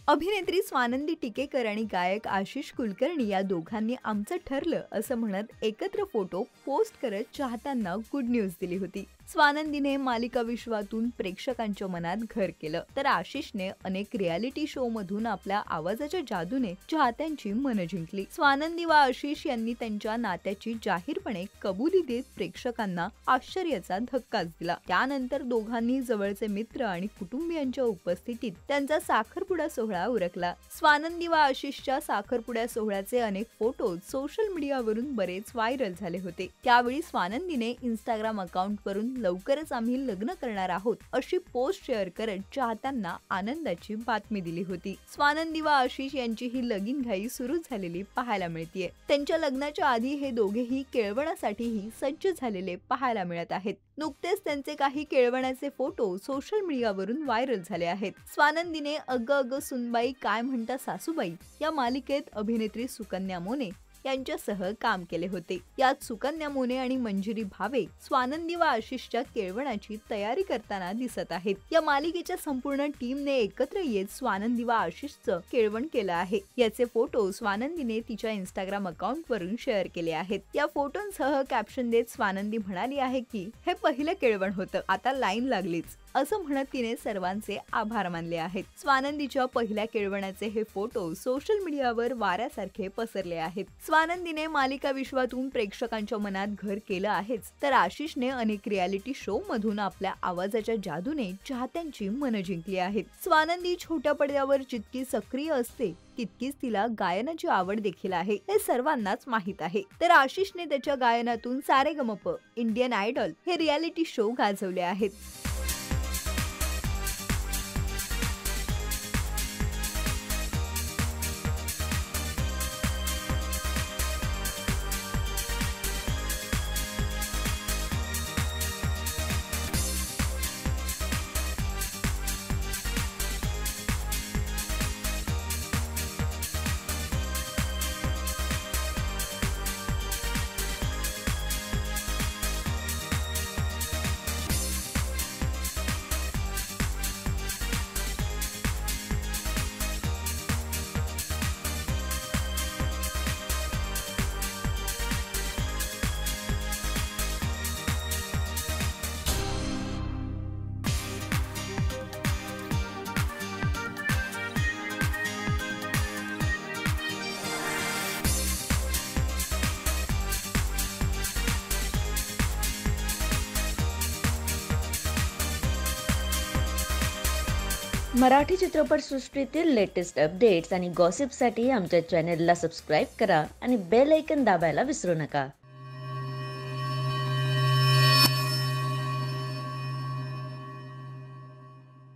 अभिनेत्री स्वानंदी टिकेकर आणि गायक आशिष कुलकर्णी या दोघांनी आमचं ठरलं असं म्हणत एकत्र फोटो पोस्ट करत चाहत्यांना गुड न्यूज दिली होती। स्वानंदीने मालिका विश्वातून प्रेक्षकांच्या मनात घर केलं, तर आशिषने अनेक रियालिटी शो मधून आपल्या आवाजाच्या जादूने चाहत्यांची मनं जिंकली। स्वानंदी व आशिष यांनी त्यांच्या नात्याची जाहीरपणे कबुली देत प्रेक्षकांना आश्चर्याचा धक्काच दिला। त्यानंतर दोघांनी जवळचे मित्र आणि कुटुंबियांच्या उपस्थितीत त्यांचा साखरपुडा सोहळा उरकला। स्वानंदी व आशिषच्या साखरपुड्या सोहळ्याचे अनेक फोटो सोशल मीडियावरून बरेच व्हायरल झाले होते। त्यावेळी स्वानंदीने इंस्टाग्राम अकाउंटवरून लवकरच आम्ही लग्न करणार आहोत अशी पोस्ट शेअर करत चाहत्यांना आनंदाची बातमी दिली होती। स्वानंदी व आशिष यांची ही लगीनघाई सुरू झालेली पाहायला मिळतेय। त्यांच्या लग्नाच्या आधी हे दोघेही केळवणासाठीही सज्ज झालेले पाहायला मिळत आहेत। नुकतेच त्यांचे काही केळवणाचे फोटो सोशल मीडियावरून व्हायरल झाले आहेत। स्वानंदीने अग अग सुनबाई काय म्हणता सासूबाई या मालिकेत अभिनेत्री सुकन्या मोने यांच्यासह काम केले होते। यात सुकन्या मोने आणि मंजिरी भावे स्वानंदी व आशिषच्या केळवणाची तयारी करताना दिसत आहेत। या मालिकेच्या संपूर्ण टीमने एकत्र येत स्वानंदी व आशिषचं केळवण केलं आहे। याचे फोटो स्वानंदीने तिच्या इंस्टाग्राम अकाउंट वरून शेअर केले आहेत। या फोटोंसह कॅप्शन देत स्वानंदी म्हणाली आहे की हे पहिलं केळवण होतं, आता लाईन लागलीच असं म्हणत तिने सर्वांचे आभार मानले आहेत। स्वानंदीच्या पहिल्या केळवणाचे हे फोटो सोशल मीडियावर वाऱ्यासारखे पसरले आहेत। स्वानंदीने मालिका विश्वातून प्रेक्षकांच्या मनात घर केलं आहेच, तर आशिषने अनेक रियालिटी शो मधून आपल्या आवाजाच्या जादूने चाहत्यांची मनं जिंकली आहेत। स्वानंदी छोट्या पडद्यावर जितकी सक्रिय असते तितकीच तिला गायनाची आवड देखील आहे, हे सर्वांनाच माहित आहे। तर आशिषने त्याच्या गायनातून सारेगमप, इंडियन आयडॉल हे रियालिटी शो गाजवले आहेत। मराठी चित्रपटसृष्टीतील लेटेस्ट अपडेट्स आणि गॉसिपसाठी आमच्या चॅनेलला सबस्क्राईब करा आणि बेल आयकॉन दाबायला विसरू नका।